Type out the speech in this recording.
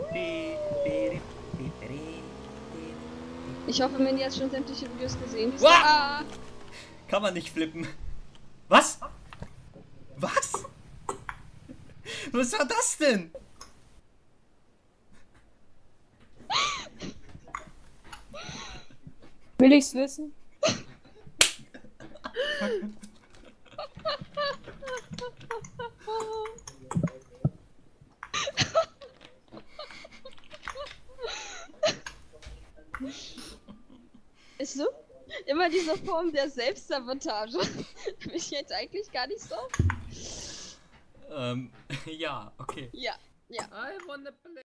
Ich hoffe, Mandy hat schon sämtliche Videos gesehen. Ah! Kann man nicht flippen. Was? Was? Was war das denn? Will ich's wissen? Ist so? Immer diese Form der Selbstsabotage. Bin ich jetzt eigentlich gar nicht so? Ja, okay. Ja, ja. I wanna play.